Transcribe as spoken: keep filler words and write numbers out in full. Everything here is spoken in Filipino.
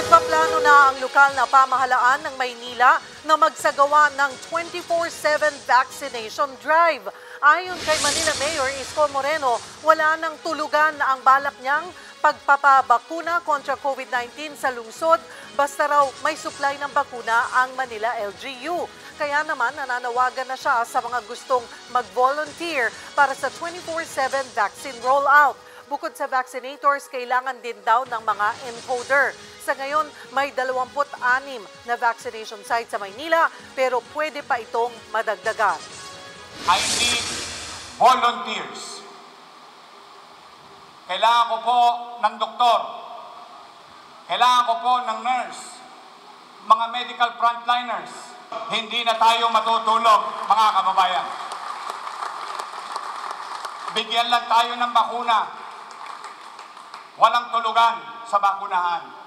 Nagpaplano na ang lokal na pamahalaan ng Maynila na magsagawa ng twenty-four seven vaccination drive. Ayon kay Manila Mayor Isko Moreno, wala nang tulugan na ang balak niyang pagpapabakuna kontra COVID nineteen sa lungsod basta raw may supply ng bakuna ang Manila L G U. Kaya naman nananawagan na siya sa mga gustong mag-volunteer para sa twenty-four seven vaccine rollout. Bukod sa vaccinators, kailangan din daw ng mga encoder. Sa ngayon, may dalawampu't anim na vaccination sites sa Maynila pero pwede pa itong madagdagan. I need volunteers. Kailangan ko po ng doktor. Kailangan ko po ng nurse. Mga medical frontliners. Hindi na tayo matutulog, mga kababayan. Bigyan lang tayo ng bakuna. Walang tulugan sa bakunahan.